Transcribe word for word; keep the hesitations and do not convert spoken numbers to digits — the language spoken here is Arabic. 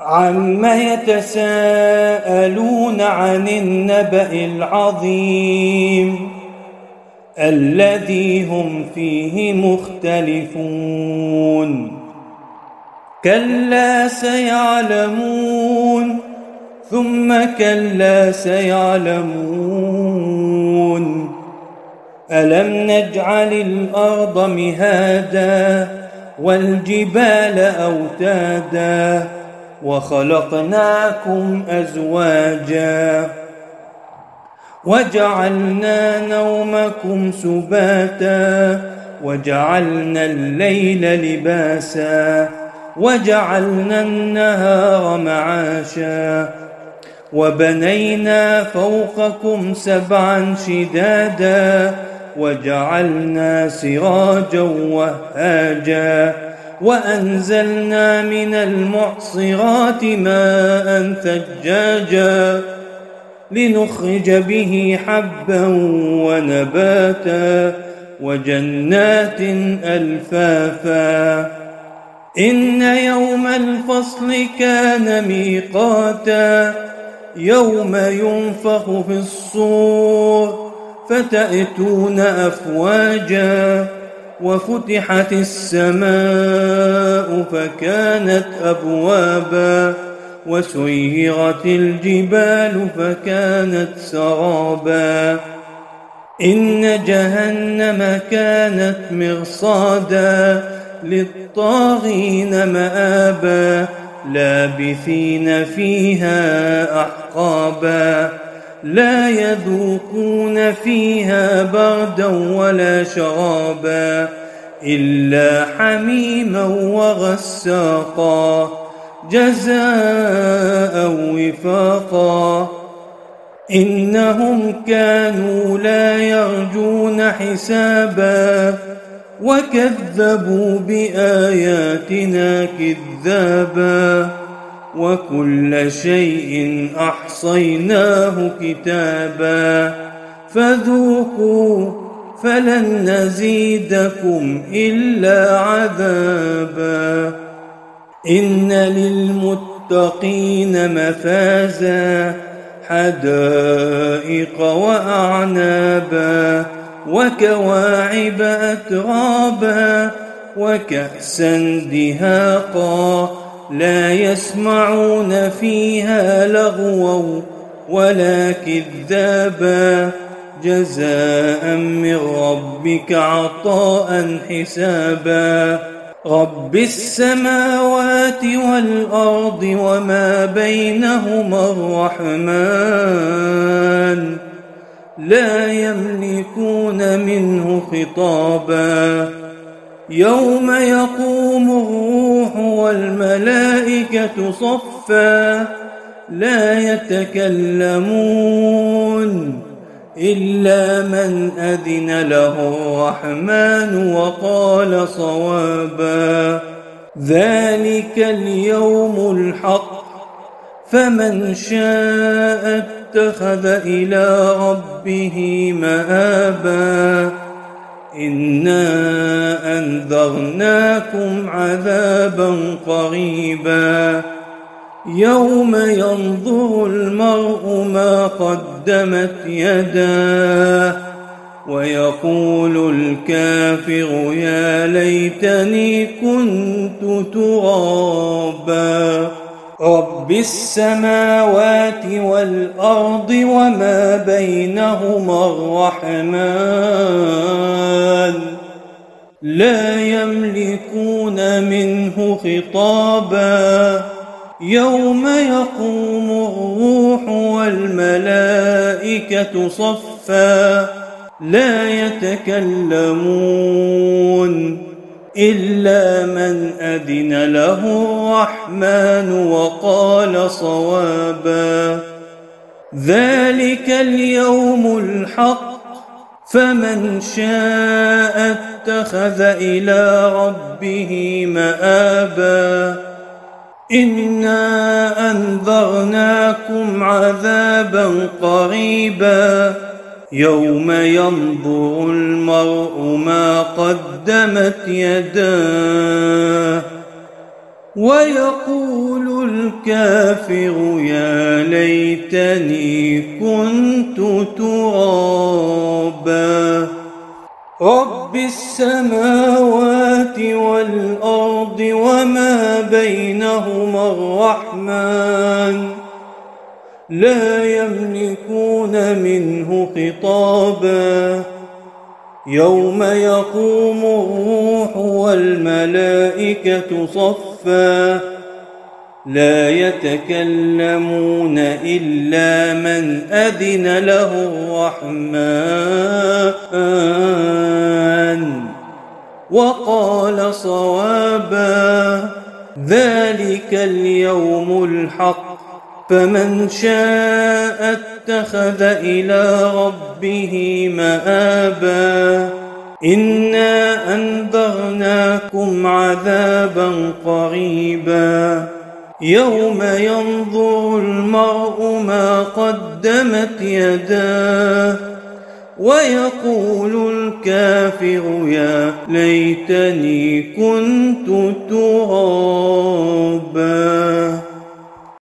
عَمَّ يَتَسَاءَلُونَ عَنِ النَّبَإِ الْعَظِيمِ الَّذِي هُمْ فِيهِ مُخْتَلِفُونَ كَلَّا سَيَعْلَمُونَ ثُمَّ كَلَّا سَيَعْلَمُونَ أَلَمْ نَجْعَلِ الْأَرْضَ مِهَادًا وَالْجِبَالَ أَوْتَادًا وَخَلَقْنَاكُمْ أَزْوَاجًا وَجَعَلْنَا نَوْمَكُمْ سُبَاتًا وَجَعَلْنَا اللَّيْلَ لِبَاسًا وَجَعَلْنَا النَّهَارَ مَعَاشًا وَبَنَيْنَا فَوْقَكُمْ سَبْعًا شِدَادًا وَجَعَلْنَا سِرَاجًا وَهَّاجًا وَأَنزَلْنَا مِنَ الْمُعْصِرَاتِ مَاءً ثَجَّاجًا لِنُخْرِجَ بِهِ حَبًّا وَنَبَاتًا وَجَنَّاتٍ أَلْفَافًا إِنَّ يَوْمَ الْفَصْلِ كَانَ مِيقَاتًا يَوْمَ يُنفَخُ فِي الصُّورِ فَتَأْتُونَ أَفْوَاجًا وَفُتِحَتِ السَّمَاءُ فَكَانَتْ أَبْوَابًا وَسُيِّرَتِ الْجِبَالُ فَكَانَتْ سَرَابًا إِنَّ جَهَنَّمَ كَانَتْ مِرْصَادًا لِلطَّاغِينَ مَآبًا لَابِثِينَ فِيهَا أَحْقَابًا لَا يَذُوقُونَ فِيهَا بَرْدًا وَلَا شَرَابًا إِلَّا حَمِيمًا وَغَسَّاقًا جَزَاءً وِفَاقًا إِنَّهُمْ كَانُوا لَا يَرْجُونَ حِسَابًا وَكَذَّبُوا بِآيَاتِنَا كِذَّابًا وَكُلَّ شَيْءٍ أَحْصَيْنَاهُ كِتَابًا فَذُوقُوا فَلَن نَّزِيدَكُمْ إِلَّا عَذَابًا إِنَّ لِلْمُتَّقِينَ مَفَازًا حَدَائِقَ وَأَعْنَابًا وَكَوَاعِبَ أَتْرَابًا وَكَأْسًا دِهَاقًا لَا يَسْمَعُونَ فِيهَا لَغْوًا وَلَا كِذَّابًا جَزَاءً مِّن رَّبِّكَ عَطَاءً حِسَابًا رَبِّ السَّمَاوَاتِ وَالْأَرْضِ وَمَا بَيْنَهُمَا الرَّحْمَٰنُ لَا يَمْلِكُونَ مِنْهُ خِطَابًا يَوْمَ يَقُومُ الرُّوحُ وَالْمَلَائِكَةُ صَفًّا لَا يَتَكَلَّمُونَ إِلَّا مَنْ أَذِنَ لَهُ الرَّحْمَٰنُ وَقَالَ صَوَابًا ذَلِكَ الْيَوْمُ الْحَقُّ فَمَنْ شَاءَ اتَّخَذَ إِلَىٰ رَبِّهِ مَآبًا إِنَّا أَنذَرْنَاكُمْ عَذَابًا قَرِيبًا يَوْمَ يَنظُرُ الْمَرْءُ مَا قَدَّمَتْ يَدَاهُ وَيَقُولُ الْكَافِرُ يَا لَيْتَنِي كُنتُ تُرَابًا رَبِّ السَّمَاوَاتِ وَالْأَرْضِ وَمَا بَيْنَهُمَا الرَّحْمَٰنُ لَا يَمْلِكُونَ مِنْهُ خِطَابًا يَوْمَ يَقُومُ الرُّوحُ وَالْمَلَائِكَةُ صَفًّا لَا يَتَكَلَّمُونَ إِلَّا مَنْ أَذِنَ لَهُ الرَّحْمَٰنُ وَقَالَ صَوَابًا ذَلِكَ الْيَوْمُ الْحَقُّ فَمَنْ شَاءَ اتَّخَذَ إِلَىٰ رَبِّهِ مَآبًا إِنَّا أَنذَرْنَاكُمْ عَذَابًا قَرِيبًا يَوْمَ يَنظُرُ الْمَرْءُ مَا قَدَّمَتْ يَدَاهُ ويقول الكافر يا ليتني كنت ترابا. رب السماوات والأرض وما بينهما الرحمن لا يملكون منه خطابا. يوم يقوم الروح والملائكة صفا لا يتكلمون إلا من أذن له الرحمن وقال صوابا. ذلك اليوم الحق فمن شاء اتخذ إلى ربه مآبا. إنا أنذرناكم عذابا قريبا يوم ينظر المرء ما قدمت يداه ويقول الكافر يا ليتني كنت ترابا.